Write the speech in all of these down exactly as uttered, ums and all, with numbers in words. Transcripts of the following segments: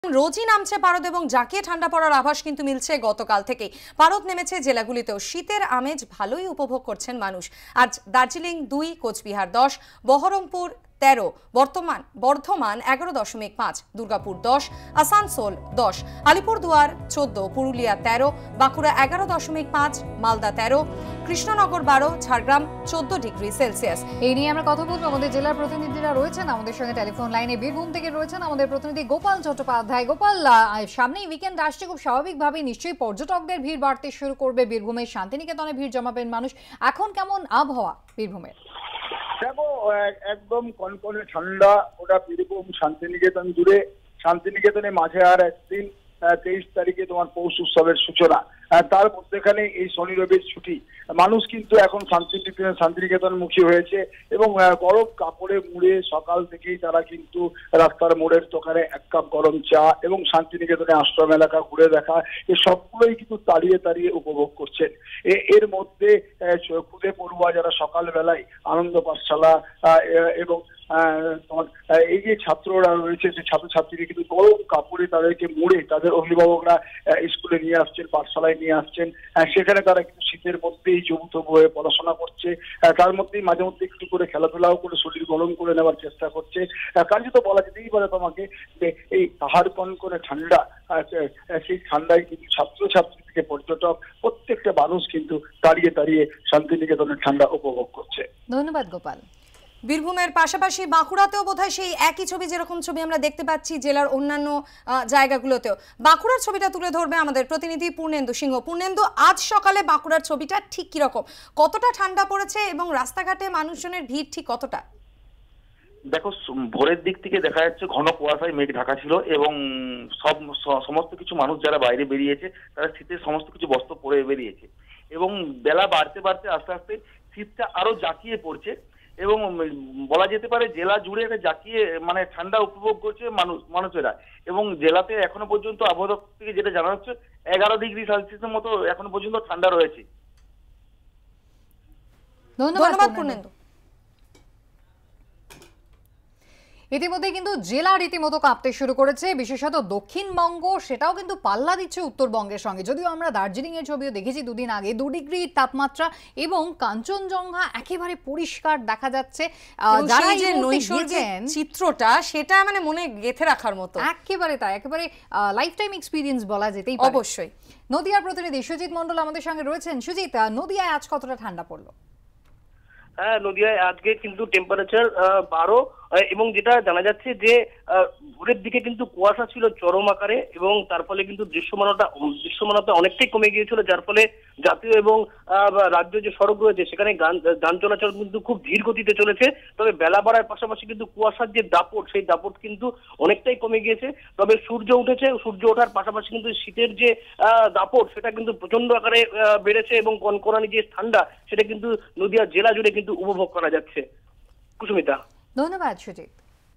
রোজই নামছে পারদ এবং জাঁকিয়ে ঠান্ডা পড়ার আভাস কিন্তু মিলছে গতকাল থেকেই। পারদ নেমেছে জেলাগুলিতেও, শীতের আমেজ ভালোই উপভোগ করছেন মানুষ। আজ দার্জিলিং দুই, কোচবিহার দশ, বহরমপুর তেরো, বর্তমান বর্ধমান এগারো দশমিক পাঁচ, দুর্গাপুর দশ, আসানসোল দশ, আলিপুরদুয়ার চোদ্দ, পুরুলিয়া তেরো, বাঁকুড়া এগারো দশমিক পাঁচ, মালদা তেরো, কৃষ্ণনগর বারো, ঝাড়গ্রাম চোদ্দ ডিগ্রি সেলসিয়াস। এই নিয়ে আমরা কথা বলবো, আমাদের জেলার প্রতিনিধিরা রয়েছেন আমাদের সঙ্গে টেলিফোন লাইনে। বীরভূম থেকে রয়েছেন আমাদের প্রতিনিধি গোপাল চট্টোপাধ্যায়। গোপাল, সামনেই উইকেন্ড আসছে, খুব স্বাভাবিকভাবে নিশ্চয়ই পর্যটকদের ভিড় বাড়তে শুরু করবে। বীরভূমের শান্তিনিকেতনে ভিড় জমাবেন মানুষ। এখন কেমন আবহাওয়া বীরভূমের? দেখো, একদম কনকনে ঠান্ডা ওটা বীরভূম শান্তিনিকেতন জুড়ে। শান্তিনিকেতনে মাঝে আর একদিন তেইশ তারিখে তোমার পৌষ উৎসবের সূচনা, তার মধ্যেখানে এই শনি রবির ছুটি। মানুষ কিন্তু এখন শান্তিনিকেতন শান্তিনিকেতন মুখী হয়েছে এবং গরম কাপড়ে মুড়ে সকাল থেকেই তারা কিন্তু রাস্তার মোড়ের দোকানে এক কাপ গরম চা এবং শান্তিনিকেতনে আশ্রম এলাকা ঘুরে দেখা, এই সবগুলোই কিন্তু তাড়িয়ে তাড়িয়ে উপভোগ করছেন। এর মধ্যে খুদে পড়ুয়া যারা সকালবেলায় আনন্দ পাঠশালা এবং তোমার এই যে ছাত্ররা রয়েছে, যে ছাত্রছাত্রীরা কিন্তু গরম কাপড়ে তাদেরকে মুড়ে তাদের অভিভাবকরা স্কুলে নিয়ে আসছেন, পাঠশালায় নিয়ে আসছেন। সেখানে তারা কিন্তু শীতের মধ্যেই যৌথ হয়ে পড়াশোনা করছে, তার মধ্যেই মাঝে মধ্যে একটু করে খেলাধুলাও করে শরীর গরম করে নেওয়ার চেষ্টা করছে। কার্যত বলা যেতেই পারে তোমাকে যে এই পাহাড় কনকনে ঠান্ডা, সেই ঠান্ডায় কিন্তু ছাত্রছাত্রী থেকে পর্যটক প্রত্যেকটা মানুষ কিন্তু দাঁড়িয়ে দাঁড়িয়ে শান্তিনিকেতনের ঠান্ডা উপভোগ করছে। ধন্যবাদ গোপাল। বীরভূমের পাশাপাশি বাঁকুড়াতেও বোধহয় সেই একই ছবি, যেরকম ছবি আমরা দেখতে পাচ্ছি জেলার অন্যান্য জায়গাগুলোতেও। বাঁকুড়ার ছবিটা তুলে ধরবে আমাদের প্রতিনিধি পূর্ণেন্দু সিংহ। পূর্ণেন্দু, আজ সকালে বাঁকুড়ার ছবিটা ঠিক কিরকম, কতটা ঠান্ডা পড়েছে এবং রাস্তাঘাটে মানুষজনের ভিড় ঠিক কতটা? দেখো, ভোরের দিক থেকে দেখা যাচ্ছে ঘন কুয়াশায় মেঘ ঢাকা ছিল এবং সব সমস্ত কিছু মানুষ যারা বাইরে বেরিয়েছে তারা শীতের সমস্ত কিছু বস্ত্র পরে বেরিয়েছে এবং বেলা বাড়তে বাড়তে আস্তে আস্তে শীতটা আরো জাঁকিয়ে পড়ছে এবং বলা যেতে পারে জেলা জুড়ে একটা জাঁকিয়ে মানে ঠান্ডা উপভোগ করছে মানুষ মানুষেরা। এবং জেলাতে এখনো পর্যন্ত আবহাওয়া দপ্তর থেকে যেটা জানা যাচ্ছে এগারো ডিগ্রি সেলসিয়াসের মতো এখনো পর্যন্ত ঠান্ডা রয়েছে। ধন্যবাদ পূর্ণেন্দু। ইতিমধ্যে কিন্তু জেলা রীতিমতো কাঁপতে শুরু করেছে, বিশেষত দক্ষিণবঙ্গ, সেটাও কিন্তু পাল্লা দিচ্ছে উত্তরবঙ্গের সঙ্গে। যদিও আমরা দার্জিলিং এর ছবিও দেখেছি দুদিন আগে, দু ডিগ্রি তাপমাত্রা এবং কাঞ্চনজঙ্ঘা একেবারে পরিষ্কার দেখা যাচ্ছে। যারা যে নৈসর্গিক চিত্রটা, সেটা মানে মনে গেঁথে রাখার মতো, একেবারে তাই, একেবারে লাইফ টাইম এক্সপিরিয়েন্স বলা যেতেই পারে। অবশ্যই। নদিয়ার প্রতিনিধি সুজিত মন্ডল আমাদের সঙ্গে রয়েছেন। সুজিত, নদিয়ায় আজ কতটা ঠান্ডা পড়লো? হ্যাঁ, নদিয়ায় আজকে কিন্তু টেম্পারেচার বারো এবং যেটা জানা যাচ্ছে যে ভোরের দিকে কিন্তু কুয়াশা ছিল চরম আকারে এবং তার ফলে কিন্তু দৃশ্যমানতা দৃশ্যমানতা অনেকটাই কমে গিয়েছিল, যার ফলে জাতীয় এবং রাজ্য যে সড়ক রয়েছে সেখানে যান চলাচল কিন্তু খুব ধীর গতিতে চলেছে। তবে বেলা বাড়ার পাশাপাশি কিন্তু কুয়াশার যে দাপট, সেই দাপট কিন্তু অনেকটাই কমে গিয়েছে। তবে সূর্য উঠেছে, সূর্য ওঠার পাশাপাশি কিন্তু শীতের যে দাপট সেটা কিন্তু প্রচন্ড আকারে বেড়েছে এবং কনকনানি যে ঠান্ডা সেটা কিন্তু নদিয়া জেলা জুড়ে কিন্তু উপভোগ করা যাচ্ছে। কুসুমিতা, ধন্যবাদ সুজিত।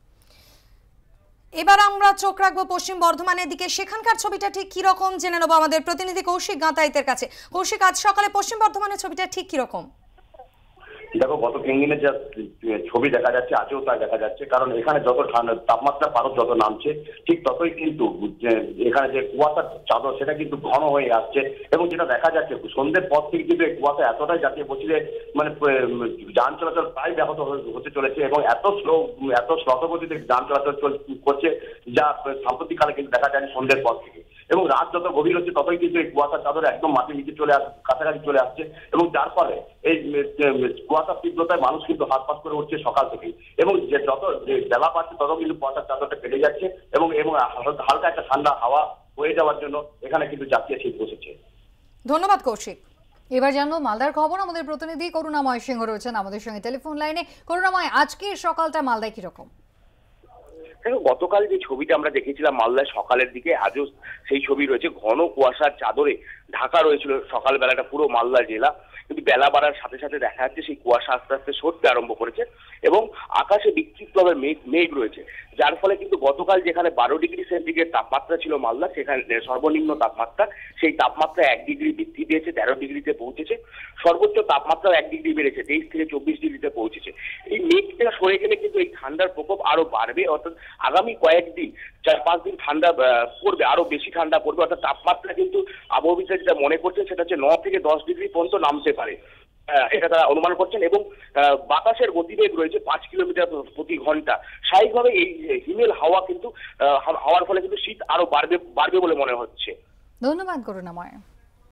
এবার আমরা চোখ রাখবো পশ্চিম বর্ধমানের দিকে। সেখানকার ছবিটা ঠিক কিরকম জেনে নেবো আমাদের প্রতিনিধি কৌশিক গাঁতাইতের কাছে। কৌশিক, আজ সকালে পশ্চিম বর্ধমানের ছবিটা ঠিক কিরকম? দেখো, গত তিন দিনের যা ছবি দেখা যাচ্ছে আজও তা দেখা যাচ্ছে, কারণ এখানে যত ঠান্ডা তাপমাত্রা পারদ যত নামছে ঠিক ততই কিন্তু এখানে যে কুয়াশার চাদর সেটা কিন্তু ঘন হয়ে আসছে এবং যেটা দেখা যাচ্ছে সন্ধ্যের পর থেকে কিন্তু এই কুয়াশা এতটাই জাতীয় পড়ছে যে মানে যান চলাচল প্রায় ব্যাহত হতে চলেছে এবং এত স্লো এত শ্লথগতিতে যান চলাচল করছে যা সাম্প্রতিককালে কিন্তু দেখা যায়নি সন্ধ্যের পর থেকে। এবং রাত যত গভীর হচ্ছে ততই কিন্তু এই কুয়াশার চাদর একদম মাটির নিচে চলে আস কাছাকাছি চলে আসছে এবং যার ফলে এই কুয়াশার তীব্রতায় মানুষ কিন্তু হাতপাত করে উঠছে সকাল থেকেই এবং যে যত বেলা পাচ্ছে তত কিন্তু কুয়াশার চাদরটা কেটে যাচ্ছে এবং এবং হালকা একটা ঠান্ডা হাওয়া হয়ে যাওয়ার জন্য এখানে কিন্তু জাতীয় শীত বসেছে। ধন্যবাদ কৌশিক। এবার জানবো মালদার খবর। আমাদের প্রতিনিধি করুণাময় সিংহ রয়েছেন আমাদের সঙ্গে টেলিফোন লাইনে। করুণাময়, আজকের সকালটা মালদায় কিরকম? গতকাল যে ছবিটা আমরা দেখেছিলাম মালদায় সকালের দিকে, আজও সেই ছবি রয়েছে। ঘন কুয়াশার চাদরে ঢাকা রয়েছিল সকালবেলাটা পুরো মালদা জেলা, কিন্তু বেলা বাড়ার সাথে সাথে দেখা যাচ্ছে সেই কুয়াশা আস্তে আস্তে সরতে আরম্ভ করেছে এবং আকাশে বিক্ষিপ্তভাবে মেঘ মেঘ রয়েছে, যার ফলে কিন্তু গতকাল যেখানে বারো ডিগ্রি সেন্টিগ্রেড তাপমাত্রা ছিল মালদা, সেখানে সর্বনিম্ন তাপমাত্রা সেই তাপমাত্রা এক ডিগ্রি বৃদ্ধি পেয়েছে, তেরো ডিগ্রিতে পৌঁছেছে। সর্বোচ্চ তাপমাত্রা এক ডিগ্রি বেড়েছে, তেইশ থেকে চব্বিশ ডিগ্রিতে পৌঁছেছে। এই মেঘ থেকে সরে গেলে কিন্তু এই ঠান্ডার প্রকোপ আরো বাড়বে, অর্থাৎ আগামী কয়েকদিন চার পাঁচ দিন ঠান্ডা পড়বে, আরো বেশি ঠান্ডা পড়বে, অর্থাৎ তাপমাত্রা কিন্তু আবহাওয়াবিদরা যেটা মনে করছেন সেটা হচ্ছে ন থেকে দশ ডিগ্রি পর্যন্ত নামতে পারে, এটা তারা অনুমান করছেন। এবং বাতাসের গতিবেগ রয়েছে পাঁচ কিলোমিটার প্রতি ঘন্টা। স্বাভাবিকভাবে এই হিমেল হাওয়া কিন্তু হাওয়ার ফলে কিন্তু শীত আরো বাড়বে বাড়বে বলে মনে হচ্ছে। ধন্যবাদ করুণাময়।